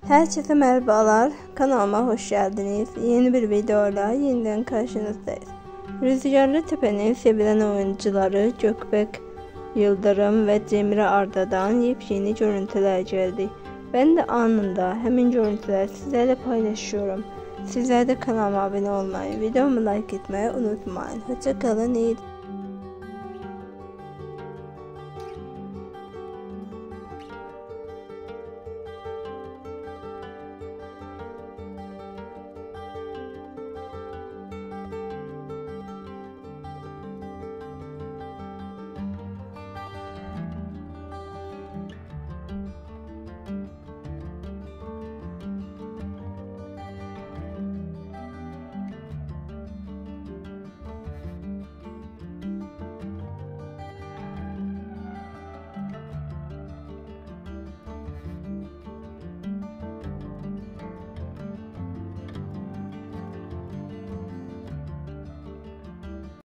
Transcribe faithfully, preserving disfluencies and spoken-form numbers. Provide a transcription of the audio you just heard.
Herkese merhabalar, kanalıma hoş geldiniz. Yeni bir videoyla yeniden karşınızdayız. Rüzgarlı Tepe'nin sevilen oyuncuları Gökbek Yıldırım ve Cemre Arda'dan yepyeni görüntüler geldi. Ben de anında hemen görüntüleri sizlerle paylaşıyorum. Sizler de kanalıma abone olmayı, videomu like etmeyi unutmayın. Hoşça kalın, iyi.